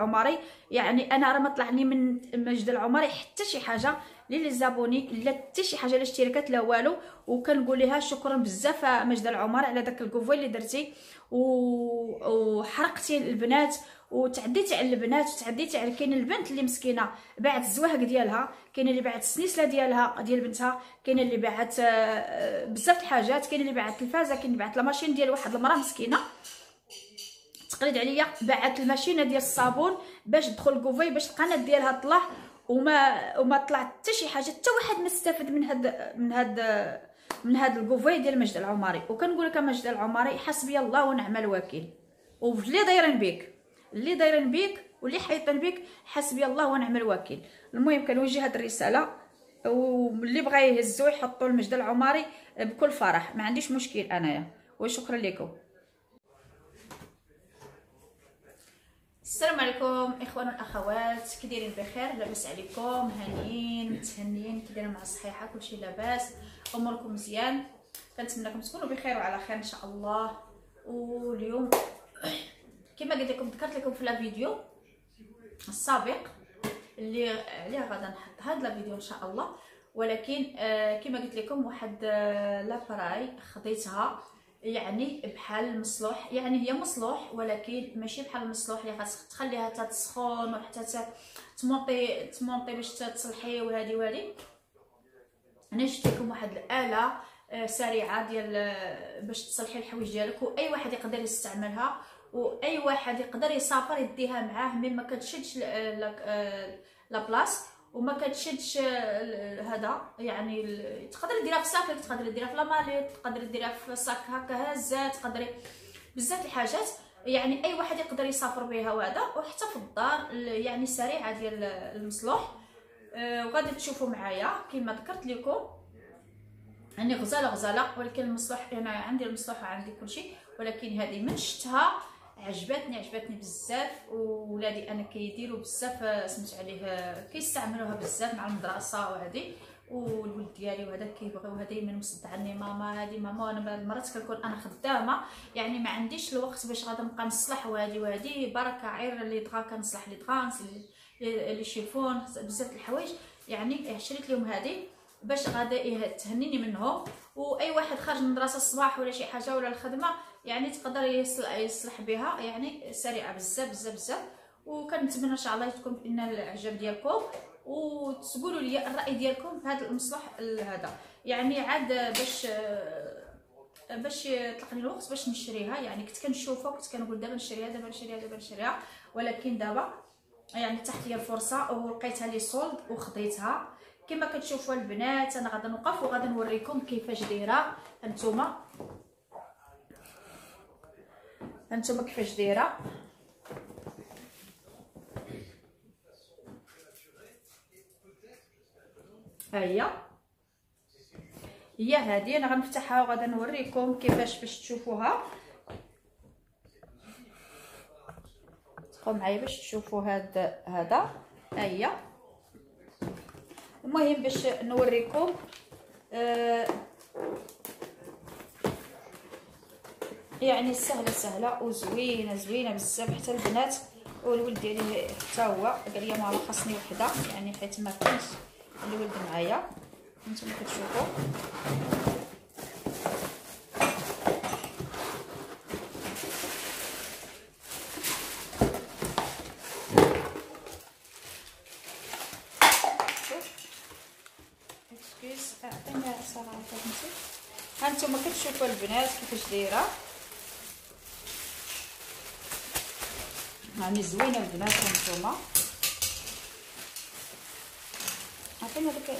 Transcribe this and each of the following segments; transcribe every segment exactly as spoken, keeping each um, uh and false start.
العمري. يعني انا راه ما طلعني من ماجد العمري حتى شي حاجه لي زابوني، لا حتى شي حاجه لا اشتراكات لا والو. وكنقول لها شكرا بزاف ماجد العمري على داك الكوفوي اللي درتي وحرقتي البنات وتعديتي على البنات وتعديتي على كاين البنت اللي مسكينه باعت الزواهق ديالها، كاين اللي باعت السنيسله ديالها ديال بنتها، كاين اللي باعت بزاف الحاجات، كاين اللي باعت التلفازه، كاين اللي باعت لا ماشين ديال واحد المراه مسكينه تقليد عليا، باعت الماشينه ديال الصابون باش تدخل الكوفي باش القناه ديالها طلع وما وما طلع حتى شي حاجه، حتى واحد ما استفاد من هاد من هاد من هاد الكوفي ديال ماجد العمري. وكنقول لك ماجد العمري حسبي الله ونعم الوكيل، واللي دايرين بيك اللي دايرين بيك واللي حيطين بيك حسبي الله ونعم الوكيل. المهم كنوجه هاد الرساله، واللي بغا يهزو يحطوا لمجد العمري بكل فرح، ما عنديش مشكل انايا. وشكرا لكم. السلام عليكم اخوان والاخوات، كي دايرين؟ بخير؟ لاباس عليكم؟ هانيين متهنيين؟ كي دايرين مع الصحيحه؟ كلشي لاباس؟ اموركم مزيان؟ كنتمنىكم تكونوا بخير وعلى خير ان شاء الله. واليوم كما قلت لكم ذكرت لكم في الفيديو السابق اللي اللي غادا نحط هذا الفيديو ان شاء الله، ولكن آه كما قلت لكم واحد آه لابراي خديتها يعني بحال المصلوح، يعني هي مصلوح ولكن ماشي بحال المصلوح اللي خاصك تخليها حتى تسخن وحتى تمونطي تمونطي باش تصلحي وهذه وهذه. انا شفت لكم واحد الاله سريعه ديال باش تصلحي الحوايج ديالك، واي واحد يقدر يستعملها واي واحد يقدر يسافر يديها معاه، مي ما كتشدش لا بلاص وما كتشدش هذا، يعني تقدري ديرها في ساك، تقدري ديرها في لاماليت، تقدري ديرها في صاك هكا هازات، تقدري بزاف الحاجات، يعني اي واحد يقدر يسافر بها وهذا. وحتى في الدار يعني سريعه ديال المصلوح. أه وغادي تشوفوا معايا كما ذكرت لكم يعني غزاله غزاله، ولكن المصلوح انا عندي المصلوح وعندي كلشي، ولكن هذه من شفتها عجبتني عجبتني بزاف. وولادي انا كيديروا بزاف سمعت عليه كيستعملوها بزاف مع المدرسه وهذه، والولد ديالي وهذا كيبغيوها دائما مصدعني ماما هذه ماما. وانا المرات كنكون انا خدامه يعني ما عنديش الوقت باش غادا نبقى نصلح وهذه وهذه، بركه عير اللي دغا كنصلح لي دغانس لي شيفون بزاف الحوايج، يعني شريت لهم هذه باش غادا تهنيني منهم. واي واحد خارج من المدرسه الصباح ولا شي حاجه ولا الخدمه يعني تقدر يصلح بها، يعني سريعه بزاف بزاف بزاف. وكنتمنى ان شاء الله تكون ان الاعجاب ديالكم وتقولوا لي الراي ديالكم في هذا المصلح هذا، يعني عاد باش باش طلقني الوقت باش نشريها. يعني كنت كنشوفها وكنت كنقول دابا نشريها دابا نشريها دابا نشريها، ولكن دابا يعني تحت لي الفرصه ولقيتها لي سولد وخديتها. كما كتشوفوا البنات انا غادا نوقف وغادا نوريكم كيفاش دايره. هانتوما هانتوما كيفاش دايره، ها هي هي هذه. انا غنفتحها وغادا نوريكم كيفاش باش تشوفوها. بقاو معايا باش تشوفوا هاد هذا. ها هي. المهم باش نوريكم آه يعني سهله سهله وزوينه زوينه بزاف، حتى البنات. والولد ديالي حتى هو قال لي ماما خاصني وحده، يعني حيت ما كانش الولد معايا. انتم كتشوفوا عطينا صراحه فهمتي. هانتوما كتشوفوا البنات كيفاش دايره، يعني زوينه البنات. هانتوما عطينا داك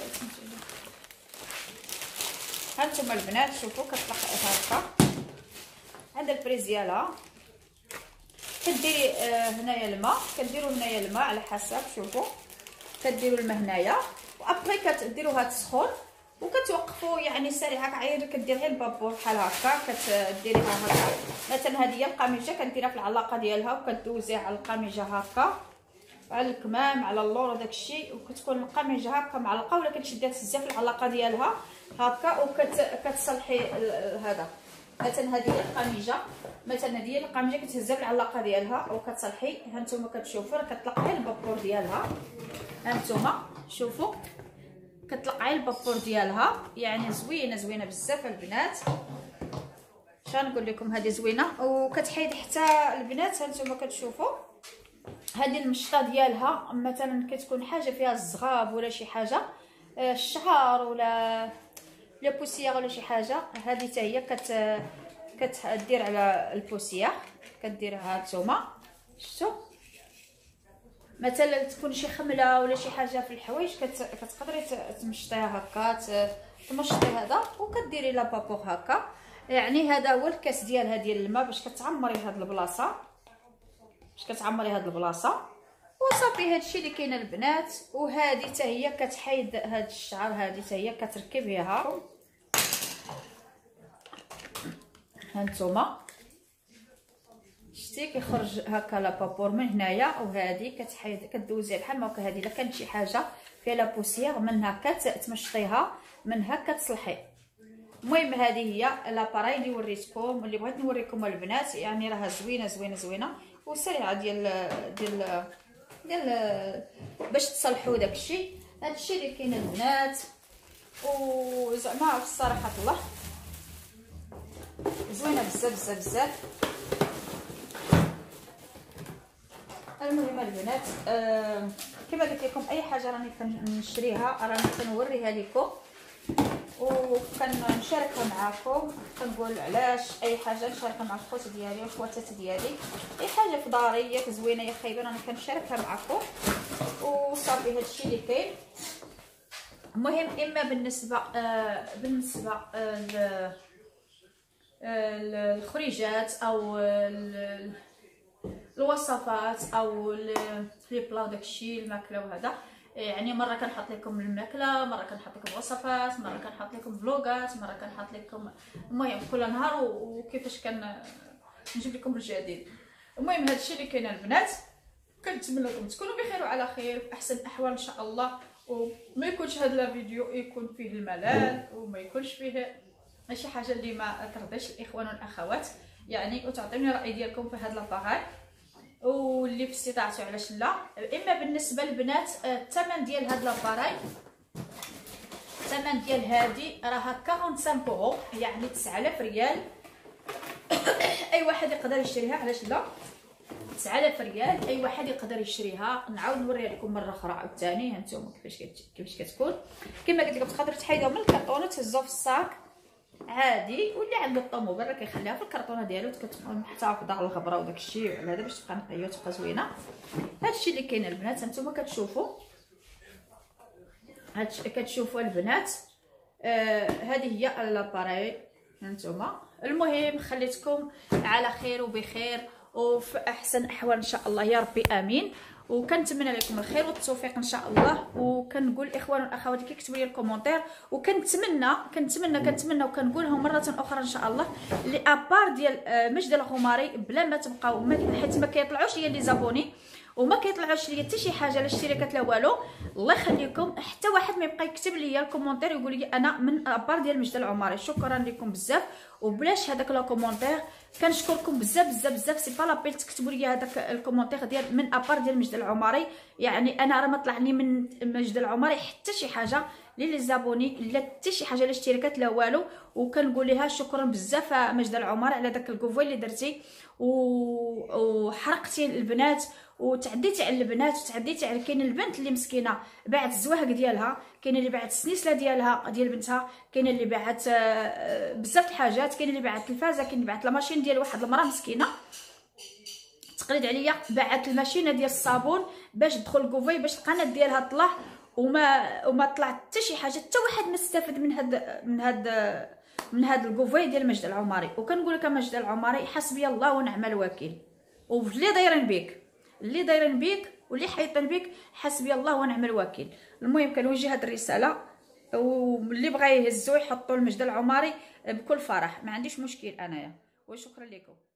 هانتوما البنات شوفوا كتطلق هكا. هذا البريز ديالها كديري آه هنايا الماء، كديروا هنايا الماء على حسب. شوفوا كديروا الماء هنايا وابري كديروها تسخن وكتوقفوا يعني سريعه عاير كدير غير البابور بحال هكا كديريها هكا. مثلا هذه هي القميجه كديرها في العلاقه ديالها وكدوزيها على القميجه هكا على الكمام على اللور وداك الشيء، وكتكون القميجه هكا معلقه ولا كتشديها بزاف العلاقه ديالها هكا وكتصلحي هذا مثلا هذه هي القميجه، مثلا هذه هي القميجه كتهزها بالعلاقه ديالها وكتصلحي. ها نتوما كتشوفوا راه كتطلق غير البابور ديالها. ها نتوما شوفوا كتطلق غير البابور ديالها، يعني زوينه زوينه بزاف البنات. شنقول لكم هذه زوينه وكتحيد حتى البنات. ها نتوما كتشوفوا هذه المشطه ديالها، مثلا كتكون حاجه فيها الزغاب ولا شي حاجه الشعر ولا لا بوسيير ولا شي حاجه، هذه حتى هي كت كتدير على البوسيير كديرها نتوما. شفتوا مثلا تكون شي خمله ولا شي حاجه في الحوايج كتقدري تمشطيها هكا، تمشطي هذا وكديري لا بابور هكا. يعني هذا هو الكاس ديالها ديال الماء باش كتعمري هاد البلاصه، باش كتعمري هاد البلاصه وصافي. هادشي اللي كاين البنات. وهذه حتى هي كتحيد هاد الشعر، هذه حتى هي كتركبيها. هانتوما شتي كيخرج هكا لا بابور من هنايا، وهذه كتحيد كدوزي بحال ما هكا. هذه الا كانت شي حاجه فيها لا بوسيير منها كتمشطيها منها كتصلحي. المهم هذه هي لاباراي اللي وريتكم اللي بغيت نوريكم البنات، يعني راها زوينه زوينه زوينه وسريعه ديال ديال ديال باش تصلحوا داكشي. هادشي اللي كاين البنات. وزعما بصراحه الله زوينه بزاف بزاف بزاف. المهم البنات آه كما قلت لكم اي حاجه راني كنشريها راني كنوريها لكم وكنشاركها معكم. كنقول علاش اي حاجه نشاركها مع الخوت ديالي والخواتات ديالي، اي حاجه في داري ياك زوينه يا خايبه راني كنشاركها معكم وصافي. هادشي اللي كاين. المهم اما بالنسبه آه بالنسبه آه الخريجات او الوصفات او لي بلا داكشي الماكله وهذا، يعني مره كنحط لكم الماكله، مره كنحط لكم وصفات، مره كنحط لكم فلوغات، مره كنحط لكم. المهم كل نهار وكيفاش كان نجيب لكم الجديد. المهم هادشي اللي كاين البنات. كنتمنى لكم تكونوا بخير وعلى خير في احسن الاحوال ان شاء الله، وما يكونش هذا الفيديو يكون فيه الملل وما يكونش فيه شي حاجه اللي ما ترضيش الاخوان والاخوات، يعني وتعطيوني الراي ديالكم في هذا لاباغاي واللي في استطاعته علاش لا. اما بالنسبه للبنات الثمن ديال هاد لاباراي، الثمن ديال هادي راها خمسة وأربعين اورو يعني تسعة آلاف ريال. اي واحد يقدر يشريها علاش لا، تسعة آلاف ريال اي واحد يقدر يشريها. نعاود نوريها لكم مره اخرى عاوتاني. ها نتوما كيفاش كيفاش كتكون. كما قلت لكم تقدروا تحيدوها من الكرتون وتهزوها في الصاك عادي، واللي عنده الطوموبيل راه كيخليها في الكرتونه ديالو كتكون محتفظه على الغبره وداك الشيء على هذا باش تبقى نقيه وتبقى زوينه. هادشي اللي كاين البنات. هانتوما كتشوفوا هادشي كتشوفوا البنات. آه هذه هي لاباراي هانتوما. المهم خليتكم على خير وبخير وفي احسن احوال ان شاء الله يا ربي امين. وكنتمنى لكم الخير والتوفيق ان شاء الله. وكنقول الاخوان والاخوات اللي كيكتبوا لي الكومونتير، وكنتمنى كنتمنى كنتمنى وكنقولهم مره اخرى ان شاء الله لي ابار ديال مجد الغماري بلا ما تبقاو، حيت ما كيطلعوش ليا لي زابوني وما كيطلعوش ليا حتى شي حاجه لا اشتراكات لا والو. الله يخليكم حتى واحد ما يبقى يكتب لي الكومونتير يقول لي انا من ابار ديال مجد العماري. شكرا لكم بزاف وبلاش هذاك لا كومونتير. كنشكركم بزاف بزاف بزاف. سي با لابيل تكتبوا لي هذاك الكومونتير ديال من ابار ديال مجد العماري، يعني انا راه ما طلعني من مجد العماري حتى شي حاجه لي لي زابوني لا حتى شي حاجه لا اشتراكات لا والو. وكنقول لها شكرا بزاف مجد العماري على داك الكوفوي اللي درتي وحرقتي البنات وتعديتي على البنات وتعديتي على كاين البنت اللي مسكينه باعت الزواهق ديالها، كاين اللي باعت السنيسله ديالها ديال بنتها، كاين اللي باعت بزاف الحاجات، كاين اللي باعت التلفازه، كاين اللي باعت لا ماشين ديال واحد المراه مسكينه تقليد عليا باعت الماشينه ديال الصابون باش تدخل الكوفي باش القناه ديالها طلع وما وما طلع حتى شي حاجه، حتى واحد ما استفد من هاد من هاد من هاد الكوفي ديال مجد العماري. وكنقول لك مجد العماري حسبي الله ونعم الوكيل. واللي دايرين بيك اللي دايرين بيك واللي حيطين بيك حسبي الله ونعم الوكيل. المهم كنوجه هاد الرساله واللي بغى يهزو يحطوا المجد العماري بكل فرح، ما عنديش مشكل انايا. وشكرا لكم.